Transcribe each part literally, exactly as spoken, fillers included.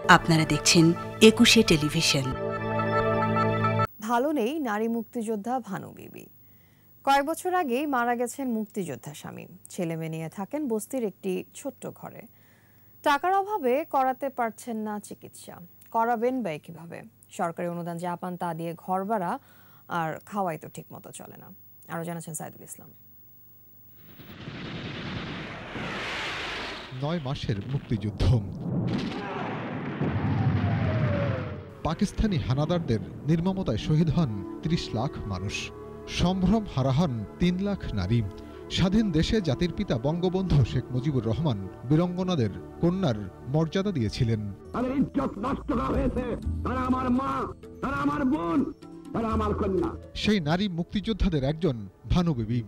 আপনারা দেখছেন একুশে টেলিভিশন। ভালো নেই নারী মুক্তিযোদ্ধা ভানু বিবি। কয়েক বছর আগেই মারা গেছেন মুক্তিযোদ্ধা স্বামী। ছেলে মেয়ে নিয়ে থাকেন বস্তির একটি ছোট্ট ঘরে। টাকার অভাবে করাতে পারছেন না চিকিৎসা। করাবেন বা কিভাবে? সরকারি অনুদান যা পান তা দিয়ে ঘর ভাড়া আর খাওয়াই তো ঠিক মতো চলে না। আরো জানাচ্ছেন সাইদুল ইসলাম। নয় মাসের মুক্তিযুদ্ধ, পাকিস্তানি হানাদারদের নির্মমতায় শহীদ হন ত্রিশ লাখ মানুষ, সম্ভ্রম হারা হন তিন লাখ নারী। স্বাধীন দেশে জাতির পিতা বঙ্গবন্ধু শেখ মুজিবুর রহমান বীরঙ্গনাদের কন্যার মর্যাদা দিয়েছিলেন। সেই নারী মুক্তিযোদ্ধাদের একজন ভানু বিবি।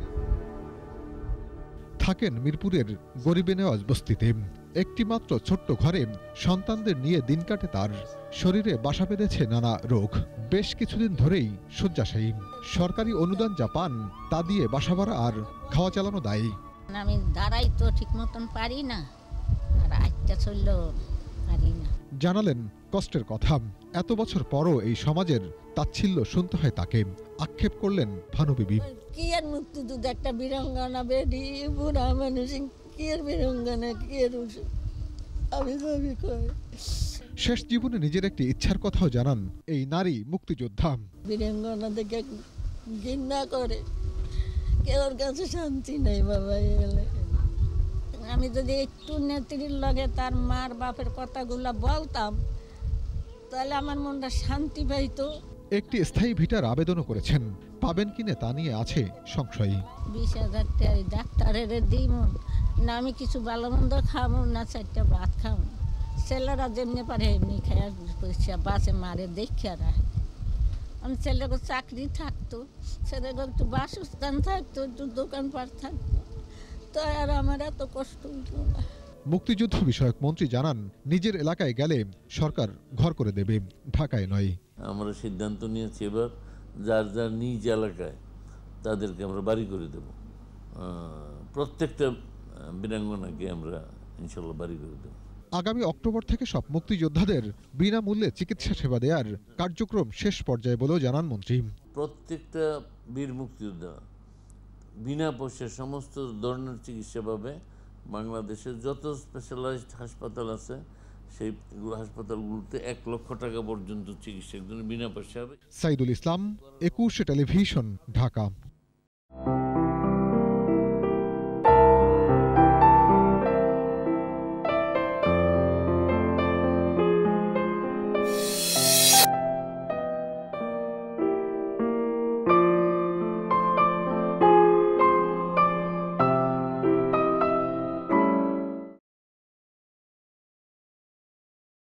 থাকেন মিরপুরের গরিবে নেওয়াজ বস্তিতে। একটি মাত্র ছোট্ট ঘরে সন্তানদের নিয়ে দিন কাটে তার। শরীরে বাসা বেঁধেছে নানা রোগ। বেশ কিছুদিন ধরেই শয্যাশায়ী। সরকারি অনুদান যা পান তা দিয়ে বাসা ভাড়া আর খাওয়া চালানো দায়ী। আমি দাঁড়াই তো ঠিক মতন পারি না, আর আটটা চললেও পারি না। জানালেন কষ্টের কথা। এত বছর পরও এই সমাজের তাচ্ছিল্য শুনতে হয় তাকে। আক্ষেপ করলেন ভানু বিবি। কি আর মুক্তিযুদ্ধ, একটা বীরাঙ্গনা বেডি বুড়া মানুষ, কি আর বীরাঙ্গনা, কি আর আমি ভাবি কই। শেষ জীবনে নিজের একটি ইচ্ছার কথাও জানান এই নারী মুক্তিযোদ্ধা। বীরাঙ্গনা দেখে ঘৃণা করে, কেউর কাছে শান্তি নেই বাবা। এলে আমি যদি একটু নেত্রীর লগে তার মার বাপের কথাগুলো বলতাম তাহলে আমার মনটা শান্তি পাইতো। একটি স্থায়ী ভিটার আবেদনও করেছেন, পাবেন কিনা তা নিয়ে আছে সংশয়। বিশ হাজার টাকা ডাক্তারের দিই না, আমি কিছু ভালো মন্দ খাবো না, চারটা ভাত খাবো। ছেলেরা যেমনি পারে এমনি খেয়ে পয়সা বাসে মারে দেখে রাখে। আমি ছেলেকে চাকরি থাকতো, ছেলেকে একটু বাসস্থান থাকতো, একটু দোকানপাট থাকতো, তো আর আমার এত কষ্ট হতো না। মুক্তিযুদ্ধ বিষয়ক মন্ত্রী জানান, নিজের এলাকায় গেলে সরকার ঘর করে দেবে, ঢাকায় নয়। আমরা সিদ্ধান্ত নিয়েছি এবার যার যার নিজ এলাকায় তাদেরকে আমরা বাড়ি করে দেব। প্রত্যেকটা বীরাঙ্গনাকে আমরা ইনশাল্লাহ বাড়ি করে দেব। আগামী অক্টোবর থেকে সব মুক্তিযোদ্ধাদের বিনামূল্যে চিকিৎসা সেবা দেওয়ার কার্যক্রম শেষ পর্যায়ে বলেও জানান মন্ত্রী। প্রত্যেকটা বীর মুক্তিযোদ্ধা বিনা পয়সায় সমস্ত ধরনের চিকিৎসা পাবে। বাংলাদেশের যত স্পেশালাইজড হাসপাতাল আছে সেই হাসপাতালগুলোতে এক লক্ষ টাকা পর্যন্ত চিকিৎসার জন্য বিনা পয়সা হবে। সাইদুল ইসলাম, একুশে টেলিভিশন, ঢাকা।